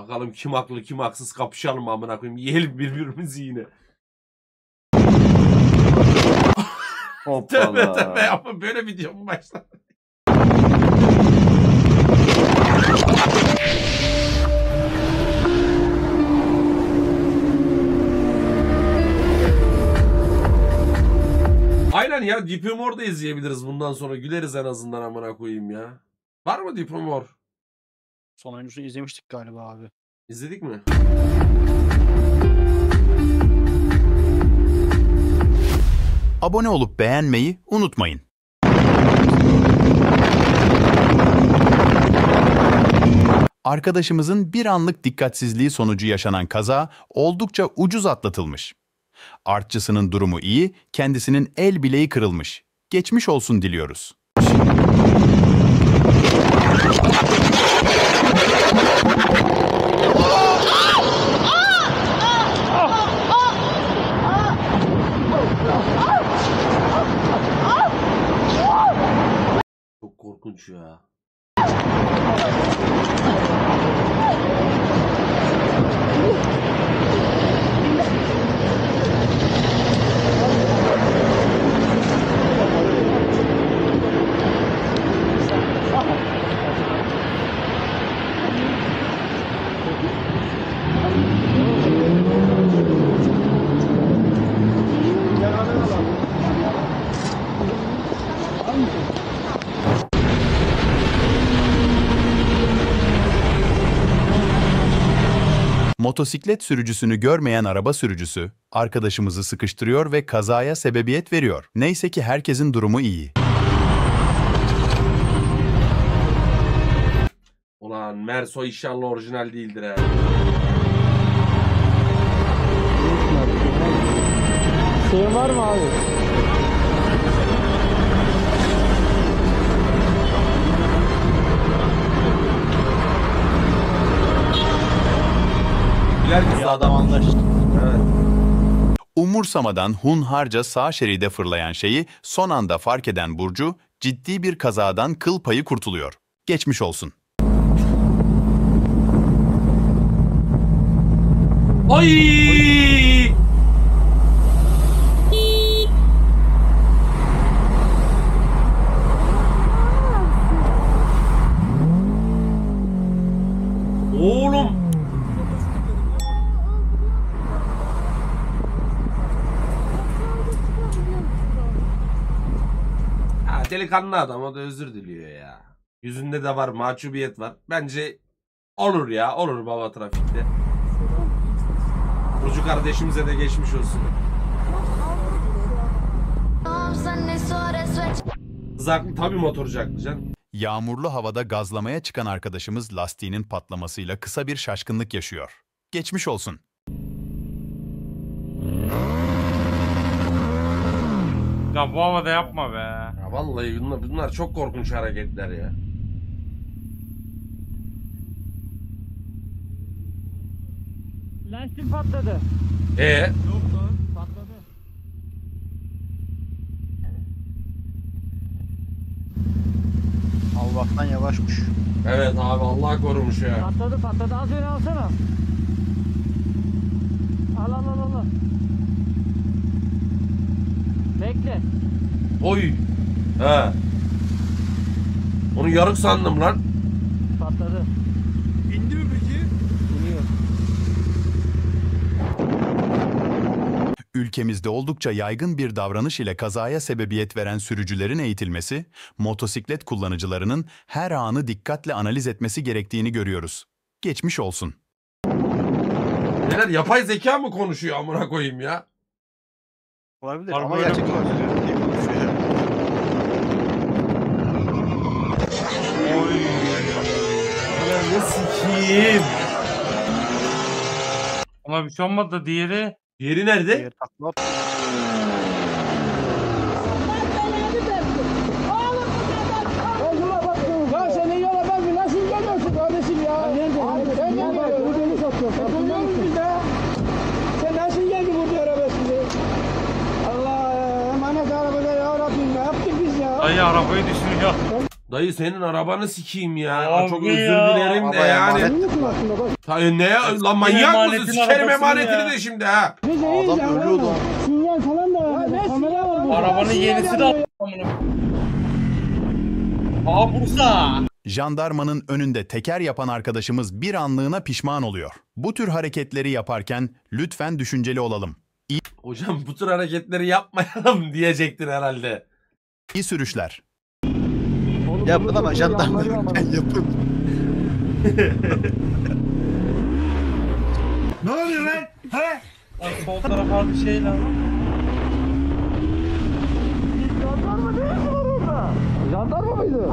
Bakalım kim haklı kim haksız, kapışalım amına koyayım. Yiyelim birbirimizi yine. Tövbe tövbe ama böyle video mu başlar? Aynen ya, Deep Humor da izleyebiliriz bundan sonra. Güleriz en azından amına koyayım ya. Var mı Deep Humor? Sonuncusunu izlemiştik galiba abi. İzledik mi? Abone olup beğenmeyi unutmayın. Arkadaşımızın bir anlık dikkatsizliği sonucu yaşanan kaza oldukça ucuz atlatılmış. Artçısının durumu iyi, kendisinin el bileği kırılmış. Geçmiş olsun diliyoruz. Çok korkunç ya. Motosiklet sürücüsünü görmeyen araba sürücüsü, arkadaşımızı sıkıştırıyor ve kazaya sebebiyet veriyor. Neyse ki herkesin durumu iyi. Ulan Merso inşallah orijinal değildir ha. Şeyin var mı abi? Biler ki adam anlaştı. Evet. Umursamadan hunharca sağ şeride fırlayan şeyi son anda fark eden Burcu, ciddi bir kazadan kıl payı kurtuluyor. Geçmiş olsun. Ay! Oğlum! Ha, delikanlı adam, o da özür diliyor ya. Yüzünde de var, mahcubiyet var. Bence olur ya, olur baba trafikte. Burcu kardeşimize de geçmiş olsun. Zaklı tabii motorcu haklı canım. Yağmurlu havada gazlamaya çıkan arkadaşımız lastiğinin patlamasıyla kısa bir şaşkınlık yaşıyor. Geçmiş olsun. Ya bu havada yapma be. Ya vallahi bunlar çok korkunç hareketler ya. Lastik patladı. Patladı. Allah'tan yavaşmış. Evet abi, Allah korumuş ya. Patladı. Az önce alsana. Al. Bekle. Oy. He. Onu yarık sandım lan. Patladı. İndi mi peki? İniyor. Ülkemizde oldukça yaygın bir davranış ile kazaya sebebiyet veren sürücülerin eğitilmesi, motosiklet kullanıcılarının her anı dikkatle analiz etmesi gerektiğini görüyoruz. Geçmiş olsun. Neler, yapay zeka mı konuşuyor amına koyayım ya? Olabilir Harbi ama öyle gerçek konuşuyor. olabilir diye konuşuyor. Ne sikiyim. Ona bir şey olmadı da diğeri. Yeri nerede? Diğer takla. Ya sen iyi olamaz mı? Nasıl geliyorsun kardeşim ya? Abi sen ne geliyorsun? Bu deli satıyorsun. Duyuyoruz biz de. Sen nasıl geldin burada araba şimdi? Allah emanet arabada ya Rabbim, ne yaptık biz ya? Dayı arabayı düşürüyor. Dayı senin arabanı sikeyim ya. Abi Çok ya. özür dilerim de Baba yani. emanet. Emin misin aslında bak? Ne lan manyak emanetin mısın? Sikerim arabasını emanetini ya. de şimdi ha. Biz Adam iyiyiz ya, ölüyordu valla. ama. Sinyal falan da var. burada, Kamera var. burada. Arabanın Sinyal yenisi de yanıyor. amına. Aa Bursa. Jandarmanın önünde teker yapan arkadaşımız bir anlığına pişman oluyor. Bu tür hareketleri yaparken lütfen düşünceli olalım. Hocam bu tür hareketleri yapmayalım diyecektin herhalde. İyi sürüşler. Oğlum, Ya burada buna bak çok iyi jandarma anlarıyor ama. ben yapın. Ne oluyor lan? He? Lan sol tarafa bir şey lan. Jandarma ne işi var orada? Jandarma mıydı?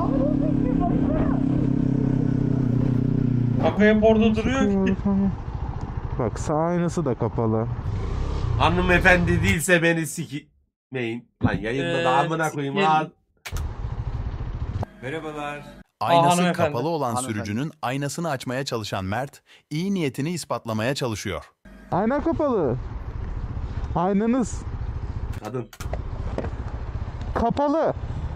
Kapı hep orada duruyor ki. Bak sağ aynası da kapalı. Hanımefendi değilse beni sikmeyin. Lan yayında da amına koyayım sikerim. lan. Aynası hanımefendi. kapalı olan Hanımefendi. sürücünün aynasını açmaya çalışan Mert, iyi niyetini ispatlamaya çalışıyor. Ayna kapalı. Aynanız Kadın. kapalı.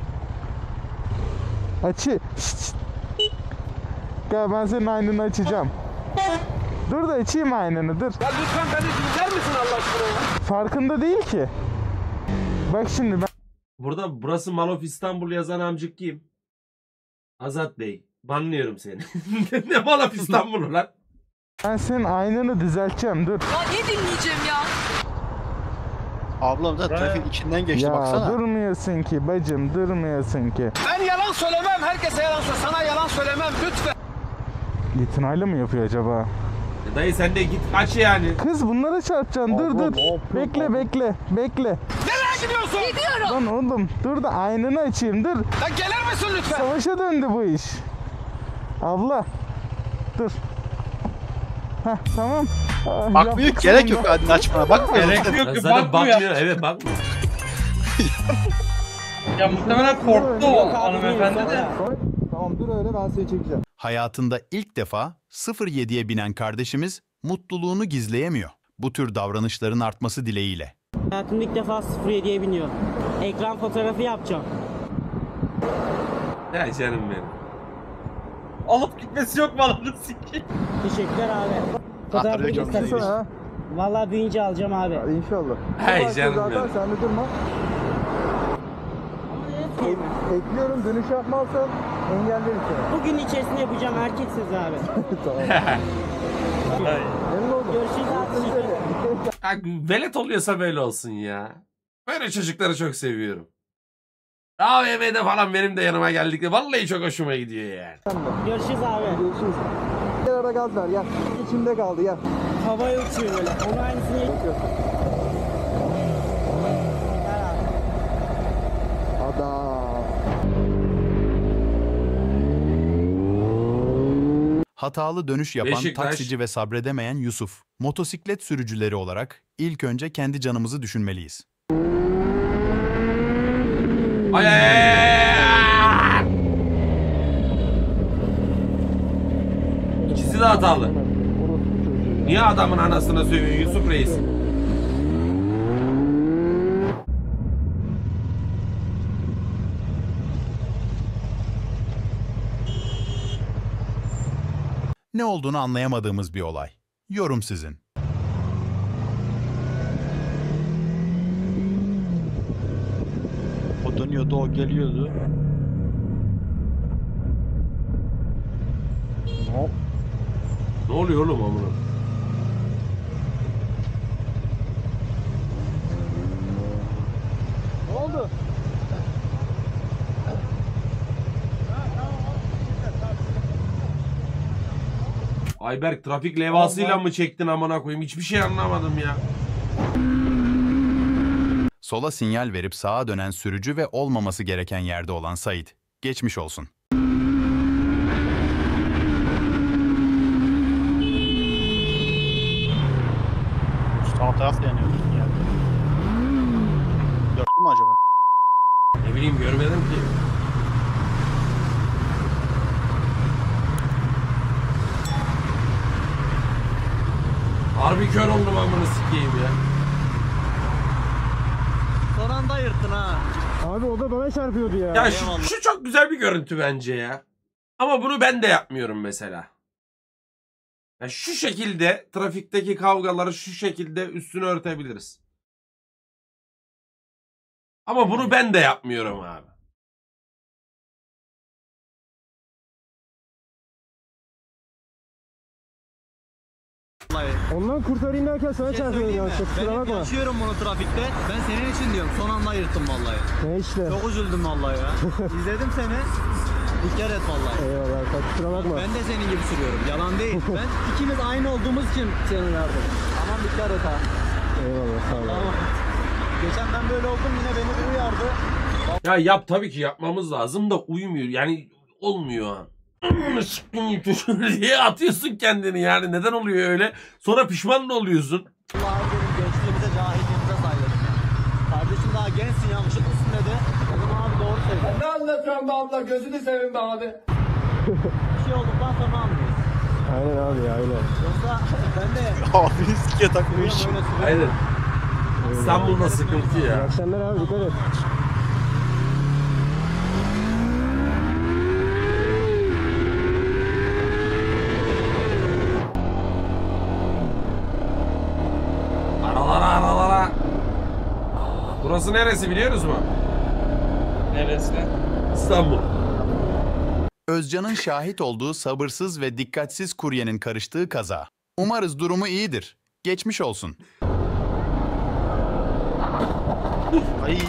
Açı. Şşt. Gel ben senin aynanı açacağım. Dur da açayım aynanı dur. Ya lütfen kardeşim gider misin Allah aşkına ya? Farkında değil ki. Bak şimdi Burası Malof İstanbul yazan amcık kim? Azat Bey. Banlıyorum seni. Ne Malof İstanbul'u lan? ben senin aynanı düzelteceğim dur. Ya ne dinleyeceğim ya? Ablam da trafiğin içinden geçti Ya baksana. durmuyorsun ki bacım durmuyorsun ki. Ben yalan söylemem. Herkese yalan söyle. Sana yalan söylemem lütfen. İtinayla mı yapıyor acaba? Dayı sen de git kaç yani. Kız bunlara çarpacaksın dur dur. Bekle bekle bekle. Nereye gidiyorsun? Gidiyorum. Lan oğlum dur da aynanı açayım dur. Ya gelir misin lütfen? Savaşa döndü bu iş. Abla. Dur. Heh tamam. Bakmıyor Yaptık gerek yok sonunda. hadi açmana bakmıyor. Gerek yok Ya ki zaten bakmıyor. bakmıyor. Evet bakmıyor. Ya muhtemelen korktu o hanımefendi de. Tamam dur öyle ben seni çekeceğim. Hayatında ilk defa 07'ye binen kardeşimiz mutluluğunu gizleyemiyor. Bu tür davranışların artması dileğiyle. Hayatımda ilk defa 07'ye biniyorum. Ekran fotoğrafı yapacağım. Ya canım benim. Alıp gitmesi yok mu ananı sikeyim. Teşekkürler abi. Hatırlıyor Fotoğrafı ki onu istersen. Ha, Vallahi büyüyünce alacağım abi. inşallah. Hay canım benim. sen de durma. Ekliyorum dönüş yapmazsan engellerim seni. Bugün içerisinde yapacağım erkeksiz abi. Hayır. Memnun oldum. Görüşürüz abi. Ya, velet oluyorsa böyle olsun ya. Böyle çocukları çok seviyorum. AVM'de falan benim de yanıma geldikleri vallahi çok hoşuma gidiyor yani. Görüşürüz abi. Görüşürüz. Gel ara gaz ver gel. İçimde kaldı gel. Havaya uçuyor böyle. Onun aynısını yapıyor. Ada. Hatalı dönüş yapan Beşiktaş. taksici ve sabredemeyen Yusuf. Motosiklet sürücüleri olarak ilk önce kendi canımızı düşünmeliyiz. Ay, ay, ay, ay. İkisi de hatalı. Niye adamın anasına sövüyor Yusuf Reis? Ne olduğunu anlayamadığımız bir olay. Yorum sizin. O dönüyordu o geliyordu. Hop. Ne oluyor oğlum amına? Ne oldu? Ayberk trafik levhasıyla mı çektin amına koyayım? Hiçbir şey anlamadım ya. Sola sinyal verip sağa dönen sürücü ve olmaması gereken yerde olan Sait. Geçmiş olsun. Sağ taraf da yanıyordu yani. Gördün mü acaba? Ne bileyim görmedim ki. Harbi kör oldum amına sikeyim ya. Son anda yırttın ha. Abi o da bana çarpıyordu ya. Ya şu çok güzel bir görüntü bence ya. Ama bunu ben de yapmıyorum mesela. Ya şu şekilde trafikteki kavgaları şu şekilde üstünü örtebiliriz. Ama bunu ben de yapmıyorum abi. Ondan kurtarayım derken sana çarpıyordu yanlışlıkla. Kusura bakma. Yaşıyorum bunu trafikte. Ben senin için diyorum. Son anda yırttım vallahi. Ne işte. Çok üzüldüm vallahi ya. İzledim seni. Dikkat et vallahi. Eyvallah kusura bakma. Ben de senin gibi sürüyorum. Yalan değil. Ben ikimiz aynı olduğumuz için seni verdim. Aman dikkat et ha. Eyvallah sağ ol. Tamam. Geçen ben böyle oldum yine beni bir uyardı. Ya yap tabii ki yapmamız lazım da uymuyor. Yani olmuyor. diye atıyorsun kendini yani. Neden oluyor öyle? Sonra pişman mı oluyorsun? Allah'a benim gençliğimize, cahilliğimize saygı. Kardeşim daha gençsin, yanlışlıklısın dedi. Dedim abi doğru söylüyor. Ne anlatıyorsun be abla? Gözünü seveyim be abi. Bir şey olduktan sonra anlıyoruz. Aynen abi ya aynen. Yoksa ben de Abi riske takmış. Aynen. İstanbul'da sıkıntı İyi ya. akşamlar abi dikkat et. Aralara. Burası neresi biliyoruz mu? Neresi? İstanbul. Özcan'ın şahit olduğu sabırsız ve dikkatsiz kuryenin karıştığı kaza. Umarız durumu iyidir. Geçmiş olsun. Ay.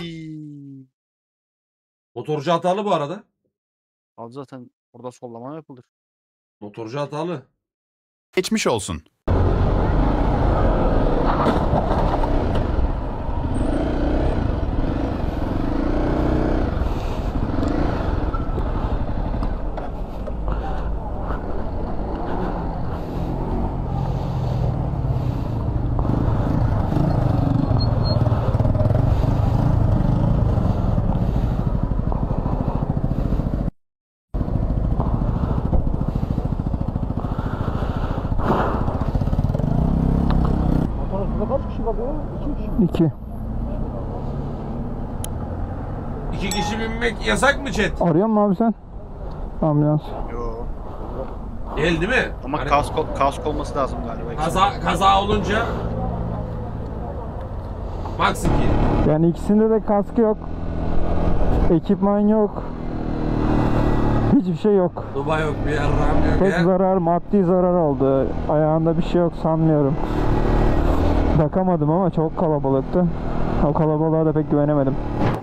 Motorcu hatalı bu arada. Abi zaten orada sollama yapılır. Motorcu hatalı. Geçmiş olsun. İki. 2 kişi binmek yasak mı chat? Arıyor musun abi sen? Ambulans. Yo. Değil mi? Ama Hani kask olması lazım galiba. kaza olunca Max 2. Yani ikisinde de kaskı yok. Ekipman yok. Hiçbir şey yok. Dubai yok bir yarram yok Tek ya. zarar, maddi zarar oldu. Ayağında bir şey yok sanmıyorum. Bakamadım ama çok kalabalıktı. O kalabalığa da pek güvenemedim.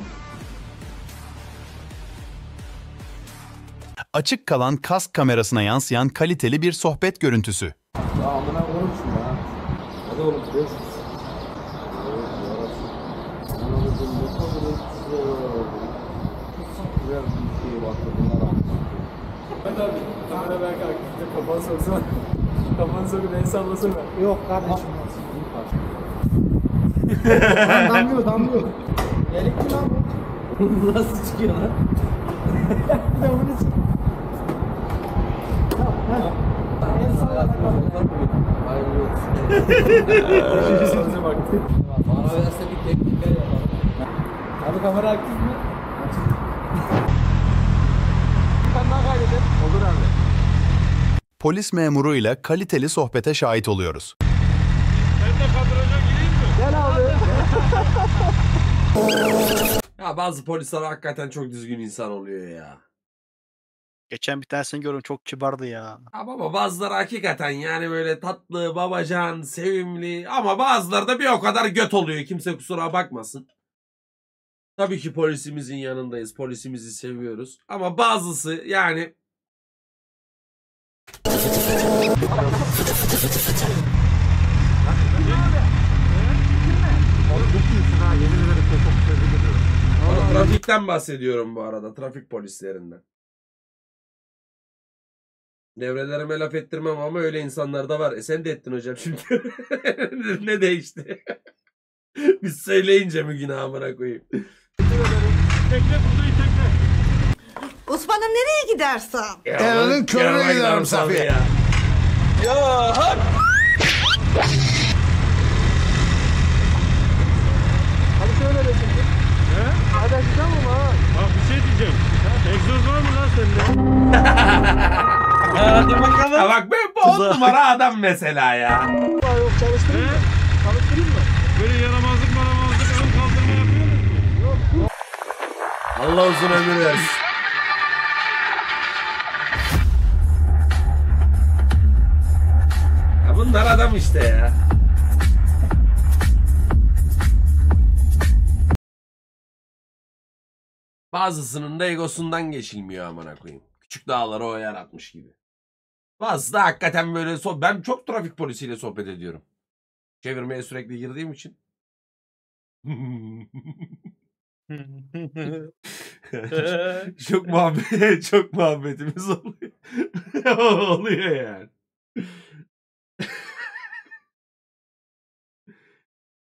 Açık kalan kask kamerasına yansıyan kaliteli bir sohbet görüntüsü. Ya amına koyayım şunu ha. Hadi oğlum 500. Evet yarasın. Amına koyayım ne kadar şuraya bir şeye baktı bunlar almış. Hadi abi kamera ben kalktı kafanı soksana. Kafanı sokup el sallasana. Yok kardeşim. Damlıyor damlıyor. Delikli lan bu. Nasıl çıkıyor lan? Bir de bunu çık. El salla bakalım. Hayırlı olsun. Yüzünüze bak. Bana verse bir teknikler yapalım. Abi kamera aktif mi? Sen daha kaydedin. Olur abi. Polis memuruyla kaliteli sohbete şahit oluyoruz. Gel abi. Ya bazı polisler hakikaten çok düzgün insan oluyor ya. Geçen bir tanesini gördüm çok kibardı ya. Ha baba bazıları hakikaten yani böyle tatlı, babacan, sevimli ama bazıları da bir o kadar göt oluyor. Kimse kusura bakmasın. Tabii ki polisimizin yanındayız. Polisimizi seviyoruz. Ama bazısı yani trafikten bahsediyorum bu arada. Trafik polislerinden. Devrelerime laf ettirmem ama öyle insanlar da var. Sen de ettin hocam şimdi. Ne değişti? Biz söyleyince mi günahımına koyayım? Osman'ım nereye gidersen? Evinin körüne giderim Safiye. Ya hak! Hadi şöyle de şimdi. numara adam mesela ya. Yok çalıştırayım mı? Çalıştırayım mı? Böyle yaramazlık ön kaldırma yapıyorsunuz mu? Allah uzun ömür versin. Ya bunlar adam işte ya. Bazısının da egosundan geçilmiyor amına koyayım. Küçük dağları o yaratmış gibi. Bazısı da hakikaten böyle ben çok trafik polisiyle sohbet ediyorum. Çevirmeye sürekli girdiğim için. çok muhabbetimiz oluyor. oluyor yani.